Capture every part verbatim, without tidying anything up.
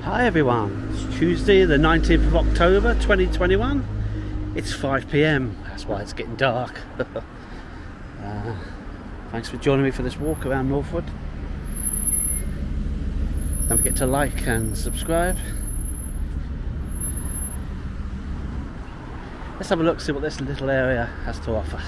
Hi everyone, it's Tuesday the nineteenth of October twenty twenty-one. It's five p m, that's why it's getting dark. uh, thanks for joining me for this walk around Northwood. Don't forget to like and subscribe. Let's have a look, see what this little area has to offer.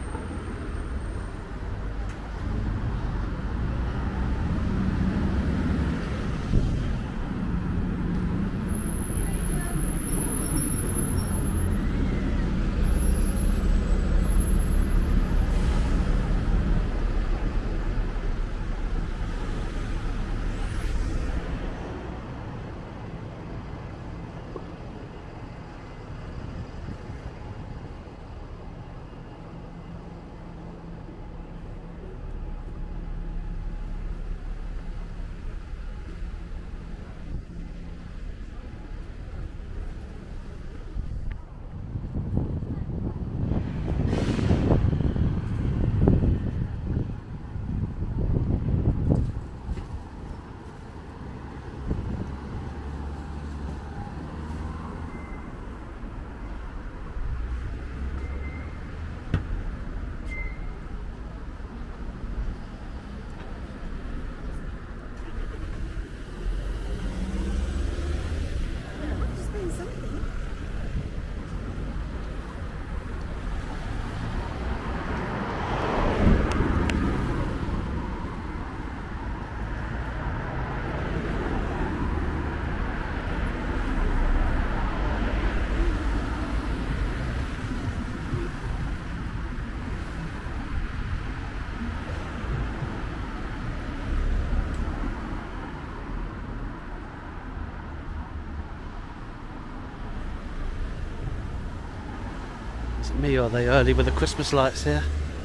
Is it me or are they early with the Christmas lights here?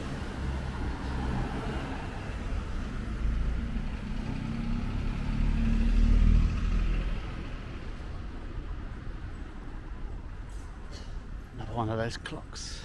Another one of those clocks.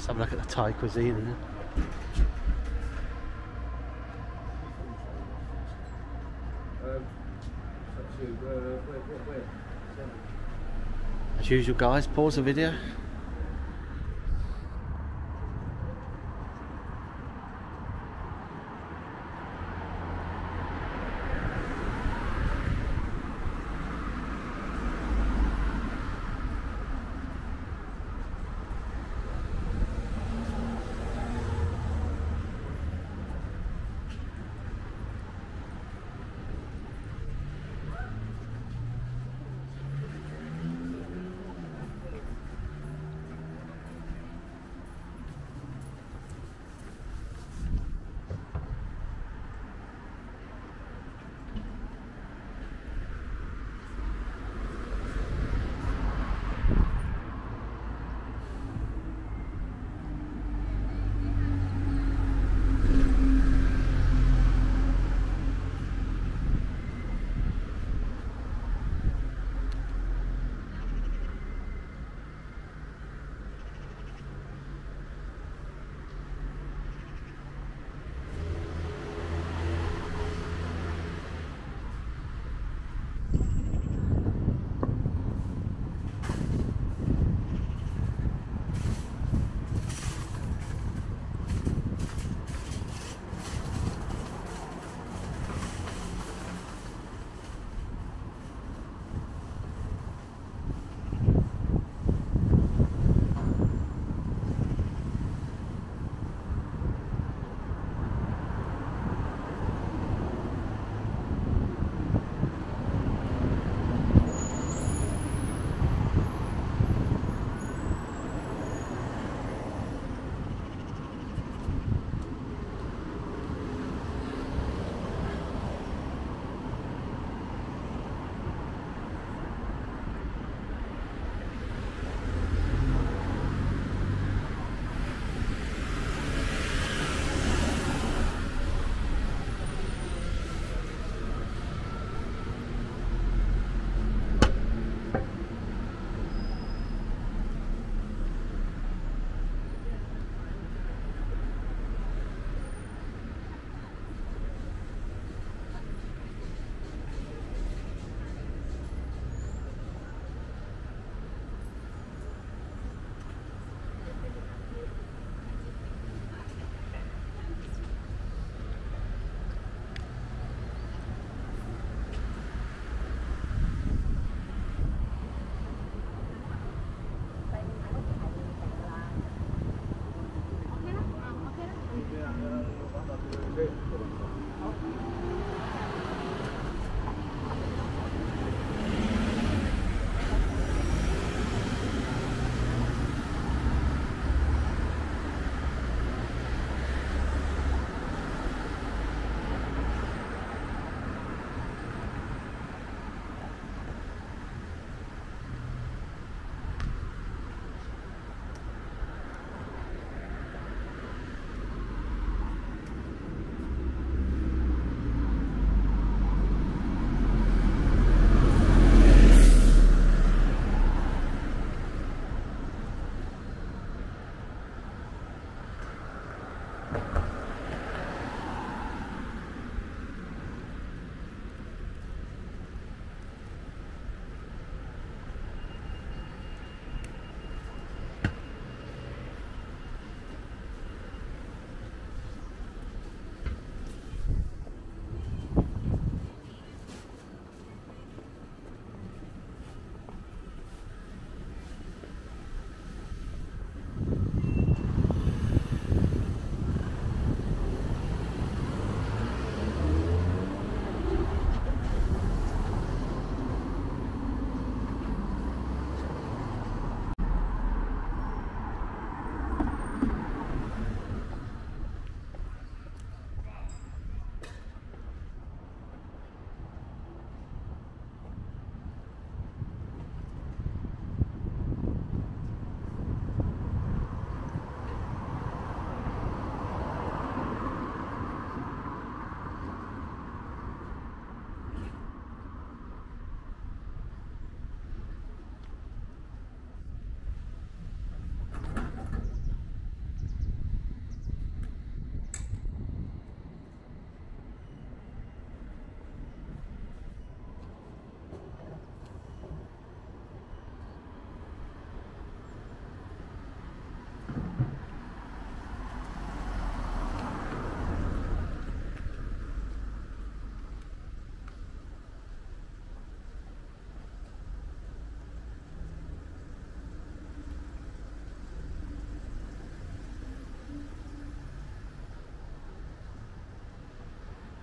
Let's have a look at the Thai cuisine here. As usual guys, pause the video.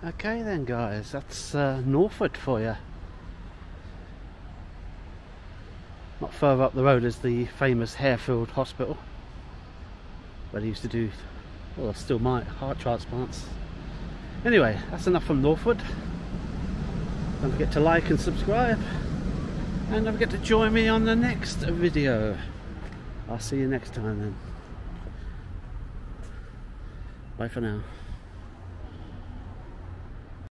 Okay then guys, that's uh, Northwood for you. Not further up the road is the famous Harefield Hospital, where they used to do, well, still might, heart transplants. Anyway, that's enough from Northwood. Don't forget to like and subscribe, and don't forget to join me on the next video. I'll see you next time then. Bye for now.